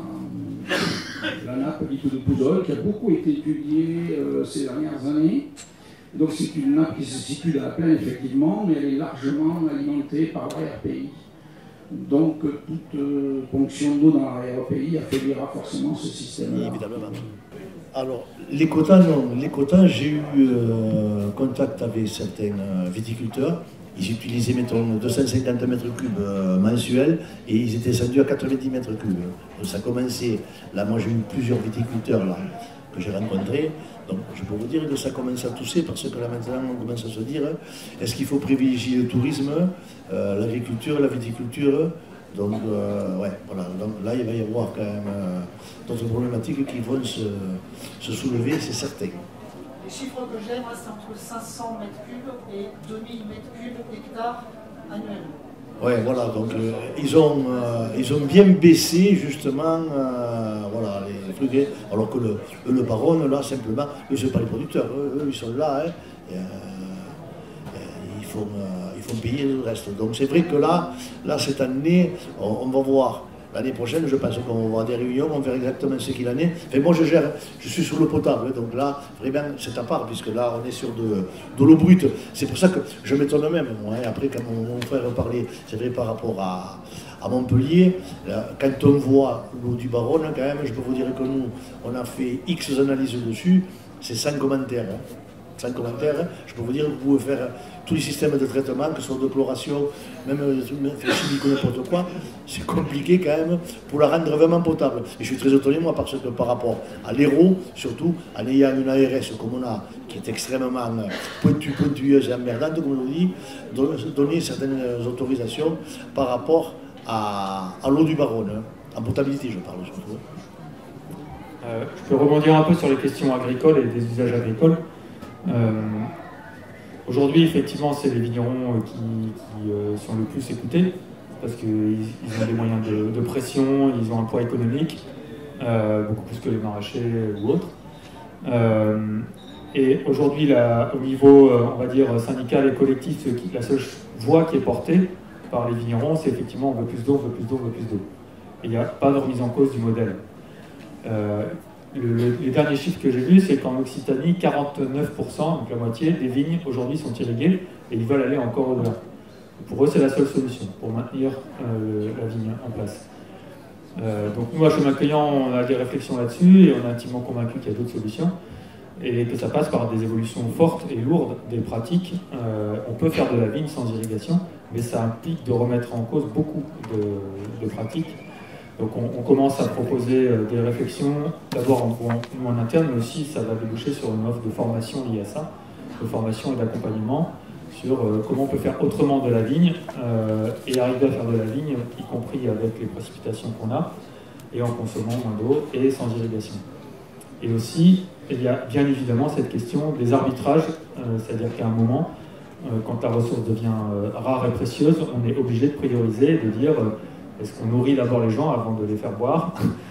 La nappe dite de Poudol, qui a beaucoup été étudiée ces dernières années. Donc c'est une nappe qui se situe dans la plaine, effectivement, mais elle est largement alimentée par l'arrière-pays. Donc toute ponction d'eau dans l'arrière-pays affaiblira forcément ce système-là. Évidemment. Alors, les quotas, non. Les quotas, j'ai eu contact avec certains viticulteurs. Ils utilisaient, mettons, 250 mètres cubes mensuels et ils étaient descendus à 90 mètres cubes. Donc ça commençait, là moi j'ai eu plusieurs viticulteurs là, que j'ai rencontrés. Donc je peux vous dire que ça commence à tousser parce que là maintenant on commence à se dire est-ce qu'il faut privilégier le tourisme, l'agriculture, la viticulture. Donc ouais, voilà. Donc là il va y avoir quand même d'autres problématiques qui vont se soulever, c'est certain. Les chiffres que j'ai, moi, c'est entre 500 mètres cubes et 2000 mètres cubes hectares annuellement. Ouais, voilà, donc ils ont bien baissé justement voilà, les trucs, alors que le baron, là, simplement, eux, c'est pas les producteurs, eux ils sont là, hein, ils font payer le reste. Donc c'est vrai que là cette année, on va voir. L'année prochaine, je pense qu'on va avoir des réunions, on verra exactement ce qu'il en est. Enfin, moi, je suis sur l'eau potable, donc là, vraiment, c'est à part, puisque là, on est sur de l'eau brute. C'est pour ça que je m'étonne même, moi, hein. Après, quand mon frère parlait, c'est vrai, par rapport à Montpellier, là, quand on voit l'eau du Baronne, quand même, je peux vous dire que nous, on a fait X analyses dessus, c'est sans commentaire. Hein. Sans commentaire, hein. Je peux vous dire que vous pouvez faire tous les systèmes de traitement, que ce soit de chloration, même chimique ou n'importe quoi, c'est compliqué quand même pour la rendre vraiment potable. Et je suis très étonné, moi, parce que par rapport à l'Hérault, surtout en ayant une ARS comme on a, qui est extrêmement pointueuse et emmerdante, comme on le dit, donner certaines autorisations par rapport à l'eau du Baronne, hein. En potabilité, je parle surtout. Je peux rebondir un peu sur les questions agricoles et des usages agricoles. Aujourd'hui, effectivement, c'est les vignerons qui sont le plus écoutés parce qu'ils ont des moyens de pression, ils ont un poids économique, beaucoup plus que les maraîchers ou autres. Et aujourd'hui, au niveau, on va dire, syndical et collectif, la seule voix qui est portée par les vignerons, c'est effectivement on veut plus d'eau, on veut plus d'eau, on veut plus d'eau. Et il n'y a pas de remise en cause du modèle. Les derniers chiffres que j'ai vus, c'est qu'en Occitanie, 49%, donc la moitié, des vignes aujourd'hui sont irriguées et ils veulent aller encore au-delà. Pour eux, c'est la seule solution pour maintenir la vigne en place. Donc nous, à Chemin Cueillant, on a des réflexions là-dessus et on est intimement convaincu qu'il y a d'autres solutions et que ça passe par des évolutions fortes et lourdes des pratiques. On peut faire de la vigne sans irrigation, mais ça implique de remettre en cause beaucoup de pratiques. Donc on commence à proposer des réflexions, d'abord en interne, mais aussi ça va déboucher sur une offre de formation liée à ça, de formation et d'accompagnement sur comment on peut faire autrement de la vigne et arriver à faire de la vigne, y compris avec les précipitations qu'on a, et en consommant moins d'eau et sans irrigation. Et aussi, il y a bien évidemment cette question des arbitrages, c'est-à-dire qu'à un moment, quand la ressource devient rare et précieuse, on est obligé de prioriser et de dire est-ce qu'on nourrit d'abord les gens avant de les faire boire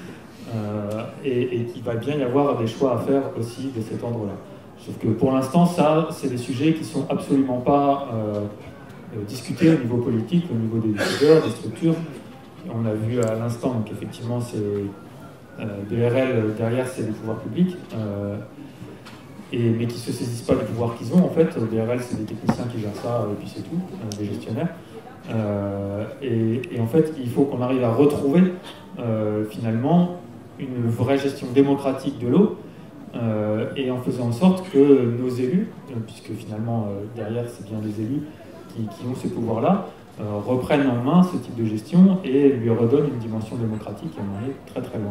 et qu'il va bien y avoir des choix à faire aussi de cet ordre-là. Sauf que pour l'instant, ça, c'est des sujets qui ne sont absolument pas discutés au niveau politique, au niveau des décideurs, des structures. On a vu à l'instant, donc effectivement, c'est BRL, derrière, c'est les pouvoirs publics. Mais qui ne se saisissent pas du pouvoir qu'ils ont, en fait. BRL, c'est des techniciens qui gèrent ça, et puis c'est tout, des gestionnaires. Et en fait, il faut qu'on arrive à retrouver, finalement, une vraie gestion démocratique de l'eau, et en faisant en sorte que nos élus, puisque finalement, derrière, c'est bien les élus qui ont ce pouvoir-là, reprennent en main ce type de gestion et lui redonnent une dimension démocratique, et on en est très très loin.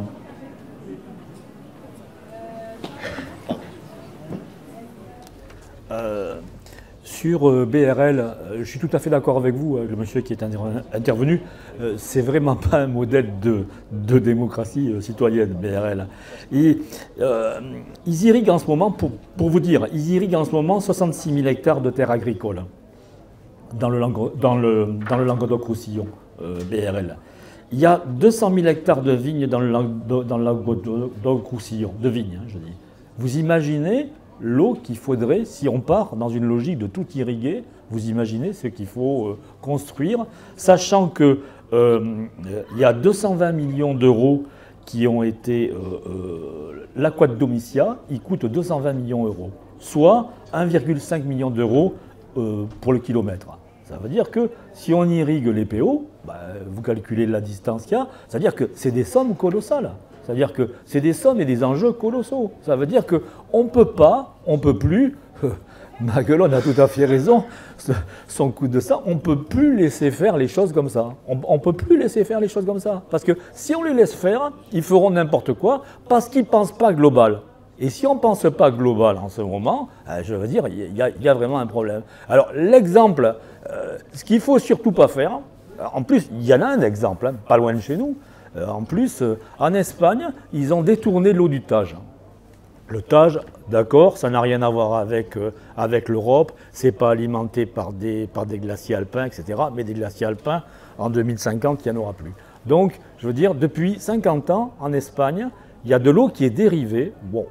Sur BRL, je suis tout à fait d'accord avec vous, le monsieur qui est intervenu. C'est vraiment pas un modèle de démocratie citoyenne, BRL. Et ils irriguent en ce moment, pour vous dire, ils irriguent en ce moment 66 000 hectares de terres agricoles dans le Languedoc-Roussillon, BRL. Il y a 200 000 hectares de vignes dans le Languedoc-Roussillon, de vignes, je dis. Vous imaginez l'eau qu'il faudrait, si on part dans une logique de tout irriguer, vous imaginez ce qu'il faut construire, sachant qu'il y a 220 millions d'euros qui ont été... l'Aqua de Domitia, il coûte 220 millions d'euros, soit 1,5 million d'euros pour le kilomètre. Ça veut dire que si on irrigue les PO, vous calculez la distance qu'il y a, ça veut dire que c'est des sommes colossales. C'est-à-dire que c'est des sommes et des enjeux colossaux. Ça veut dire qu'on ne peut pas, on ne peut plus, Maguelone a tout à fait raison, son coup de ça, on ne peut plus laisser faire les choses comme ça. On ne peut plus laisser faire les choses comme ça. Parce que si on les laisse faire, ils feront n'importe quoi parce qu'ils ne pensent pas global. Et si on ne pense pas global en ce moment, je veux dire, il y a vraiment un problème. Alors l'exemple, ce qu'il ne faut surtout pas faire, en plus, il y en a un exemple, hein, pas loin de chez nous. En plus, en Espagne, ils ont détourné l'eau du Tage. Le Tage, d'accord, ça n'a rien à voir avec l'Europe, c'est pas alimenté par des glaciers alpins, etc. Mais des glaciers alpins, en 2050, il n'y en aura plus. Donc, je veux dire, depuis 50 ans, en Espagne, il y a de l'eau qui est dérivée. Bon,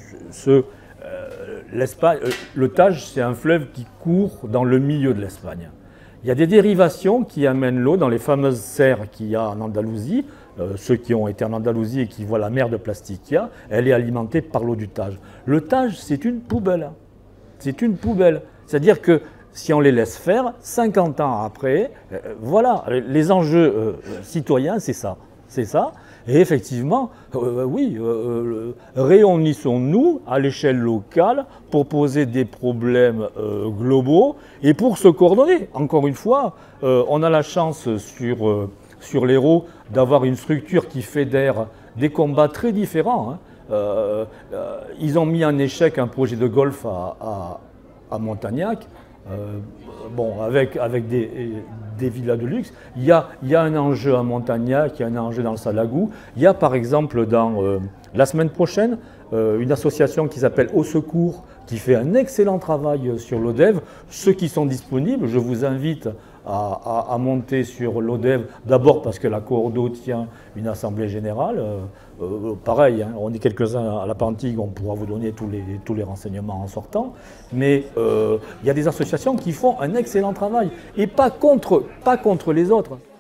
le Tage, c'est un fleuve qui court dans le milieu de l'Espagne. Il y a des dérivations qui amènent l'eau dans les fameuses serres qu'il y a en Andalousie. Ceux qui ont été en Andalousie et qui voient la mer de plastique qu'il y a, elle est alimentée par l'eau du Tage. Le Tage, c'est une poubelle. C'est une poubelle. C'est-à-dire que si on les laisse faire, 50 ans après, voilà, les enjeux citoyens, c'est ça. C'est ça. Et effectivement, oui, réunissons-nous à l'échelle locale pour poser des problèmes globaux et pour se coordonner. Encore une fois, on a la chance sur l'Hérault d'avoir une structure qui fédère des combats très différents. Hein. Ils ont mis en échec un projet de golf à Montagnac, bon, avec des villas de luxe. Il y a un enjeu à Montagnac, il y a un enjeu dans le Salagou. Il y a par exemple la semaine prochaine une association qui s'appelle Au Secours, qui fait un excellent travail sur l'ODEV. Ceux qui sont disponibles, je vous invite à monter sur l'ODEV, d'abord parce que la Coordo tient une assemblée générale. Pareil, hein, on est quelques-uns à la Pantigue, on pourra vous donner tous les renseignements en sortant. Mais il y a des associations qui font un excellent travail, et pas contre les autres.